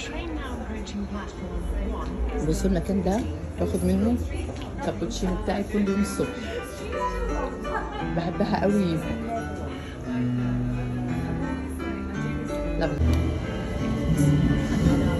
بصوا المكان ده باخد منه كابتشينو بتاعي كل يوم الصبح، بحبها قوي. لا